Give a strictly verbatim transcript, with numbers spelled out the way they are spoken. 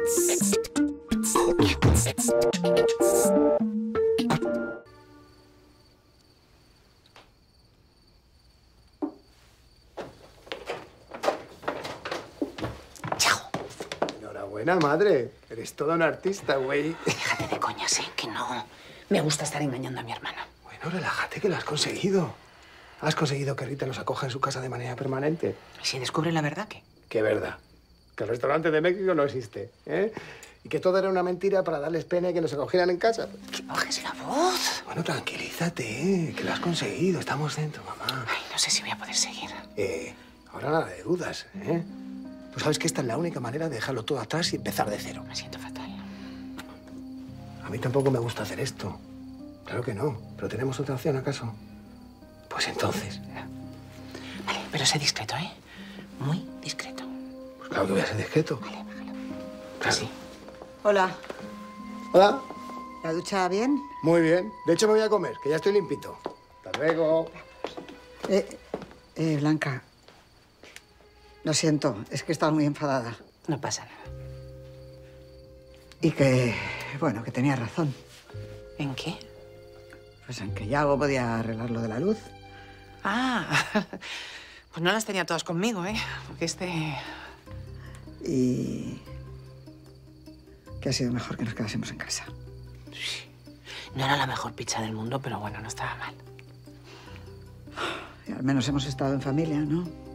Enhorabuena, madre. Eres toda una artista, güey. Déjate de coñas, ¿eh? Que no me gusta estar engañando a mi hermana. Bueno, relájate, que lo has conseguido. Has conseguido que Rita nos acoja en su casa de manera permanente. ¿Y si descubre la verdad, qué? ¿Qué verdad? Que el restaurante de México no existe, ¿eh? Y que todo era una mentira para darles pena y que nos acogieran en casa. ¡Que bajes la voz! Bueno, tranquilízate, ¿eh? Que lo has conseguido. Estamos dentro, mamá. Ay, no sé si voy a poder seguir. Eh, ahora nada de dudas, ¿eh? Pues sabes que esta es la única manera de dejarlo todo atrás y empezar de cero. Me siento fatal. A mí tampoco me gusta hacer esto. Claro que no. ¿Pero tenemos otra opción, acaso? Pues entonces. Vale, pero sé discreto, ¿eh? Muy discreto. Pues claro que voy a ser discreto. Vale, bájalo. Claro. Sí. Hola. Hola. ¿La ducha bien? Muy bien. De hecho, me voy a comer, que ya estoy limpito. Hasta luego. Eh, eh, Blanca. Lo siento, es que estaba muy enfadada. No pasa nada. Y que, bueno, que tenía razón. ¿En qué? Pues en que Yago podía arreglar lo de la luz. Ah, pues no las tenía todas conmigo, ¿eh? Porque este... Y que ha sido mejor que nos quedásemos en casa. No era la mejor pizza del mundo, pero bueno, no estaba mal. Y al menos hemos estado en familia, ¿no?